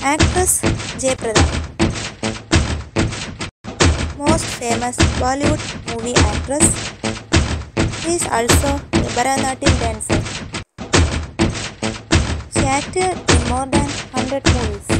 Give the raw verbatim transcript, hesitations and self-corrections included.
Actress Jayapradha, most famous Bollywood movie actress. She is also a Bharatanatyam dancer. She acted in more than one hundred movies.